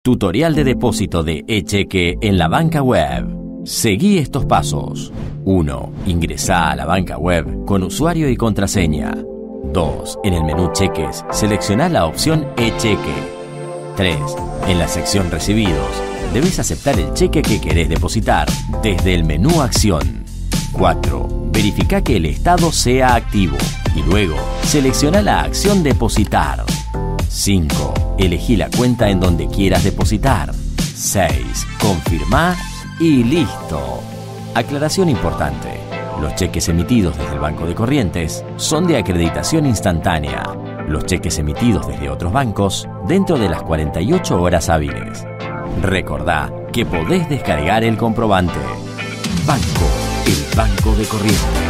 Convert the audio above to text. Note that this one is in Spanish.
Tutorial de depósito de eCheque en la banca web. Seguí estos pasos. 1. Ingresá a la banca web con usuario y contraseña. 2. En el menú Cheques, seleccioná la opción eCheque. 3. En la sección Recibidos, debes aceptar el cheque que querés depositar desde el menú Acción. 4. Verifica que el estado sea activo y luego selecciona la acción Depositar. 5. Elegí la cuenta en donde quieras depositar. 6. Confirmá y listo. Aclaración importante. Los cheques emitidos desde el Banco de Corrientes son de acreditación instantánea. Los cheques emitidos desde otros bancos dentro de las 48 horas hábiles. Recordá que podés descargar el comprobante. El Banco de Corrientes.